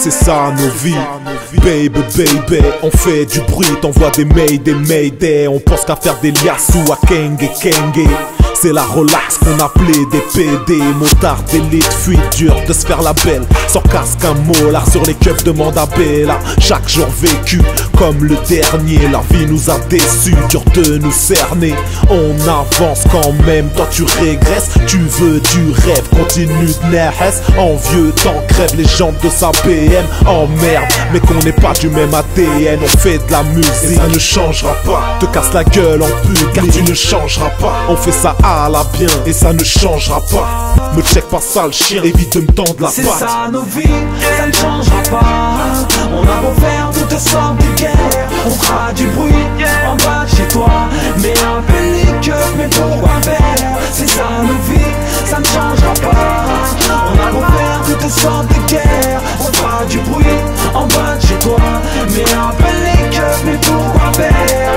c'est ça nos vies. Baby, baby, on fait du bruit, t'envoies des mayday. On pense qu'à faire des liasses ou à kenge. C'est la relax qu'on appelait des PD. Motard d'élite, fuite dure de se faire la belle. Sans casque un molar sur les keufs de Mandabella. Chaque jour vécu comme le dernier. La vie nous a déçus, dur de nous cerner. On avance quand même, toi tu régresses. Tu veux du rêve, continue de nerf. En vieux temps crève les jambes de sa BM. Oh merde, mais qu'on n'est pas du même ADN. On fait de la musique, et ça ne changera pas. Te casse la gueule en pub, car tu ne changeras pas. On fait ça à la bien, et ça ne changera pas. Me check pas sale chien, évite de me tendre la patte. C'est ça nos vies, ça ne changera pas. On a beau faire toutes sortes de guerres, on fera du bruit en bas de chez toi. Mais un peu les keufs, mais pourquoi faire? C'est ça nos vies, ça ne changera pas. On a beau faire toutes sortes de guerres, on fera du bruit en bas de chez toi. Mais un peu les keufs, mais pourquoi faire?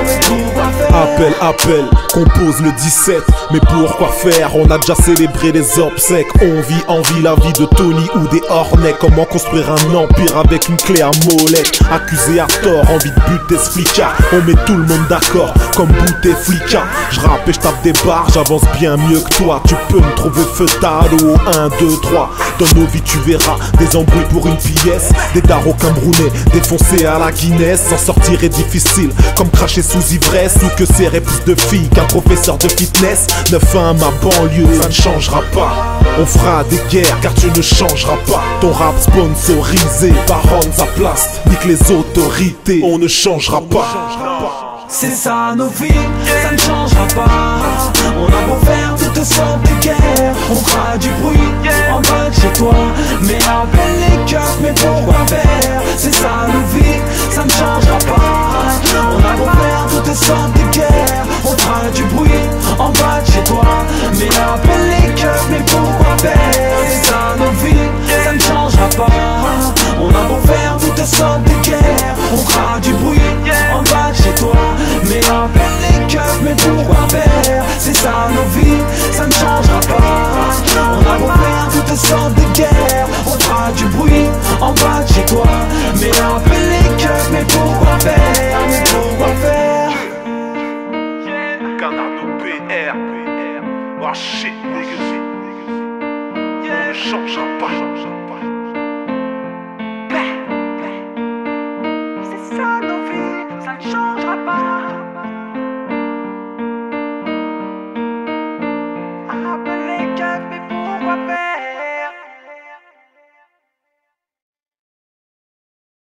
Appel, compose le 17. Mais pourquoi faire? On a déjà célébré les obsèques. On vit la vie de Tony ou des Hornets. Comment construire un empire avec une clé à molette? Accusé à tort, envie de buter ce flicard. On met tout le monde d'accord, comme bout et flicard. Je rappe et je tape des barres, j'avance bien mieux que toi. Tu peux me trouver feutard au 1, 2, 3. Dans nos vies tu verras des embrouilles pour une pièce. Des darros camerounais, défoncés à la Guinness. S'en sortir est difficile, comme cracher sous ivresse. Ou que serrer plus de filles qu'un professeur de fitness. 9-1 ma banlieue, ça ne changera pas. On fera des guerres car tu ne changeras pas. Ton rap sponsorisé par Hansa Plast. Nique les autorités, on ne changera pas. C'est ça nos vies, ça ne changera pas. On a beau faire toutes sortes de guerres, on fera du bruit en bas de chez toi. Mais appelle les keufs, mais pourquoi faire? C'est ça nos vies, ça ne changera pas. On a beau faire toutes sortes de guerres, on fera du bruit en bas de chez toi. Mais appelle les keufs, mais pourquoi faire? C'est ça nos vies, ça ne changera pas. On a beau faire toutes sortes de guerres, on fera du bruit en bas de chez toi. Mais appelle les keufs, mais pourquoi faire? C'est ça nos vies, ça ne changera pas. On a beau faire toutes sortes de guerres, on fera du bruit en bas de chez toi. Mais appelle les keufs, mais pourquoi faire? Mais pourquoi faire? Canard PR. Oh shit, niggas. On ne changera pas.